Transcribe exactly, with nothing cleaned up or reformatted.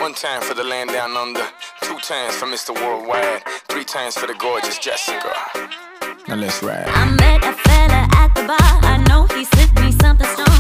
One time for the land down under, two times for Mister Worldwide, three times for the gorgeous Jessica. Now let's ride. I met a fella at the bar, I know he slipped me something strong.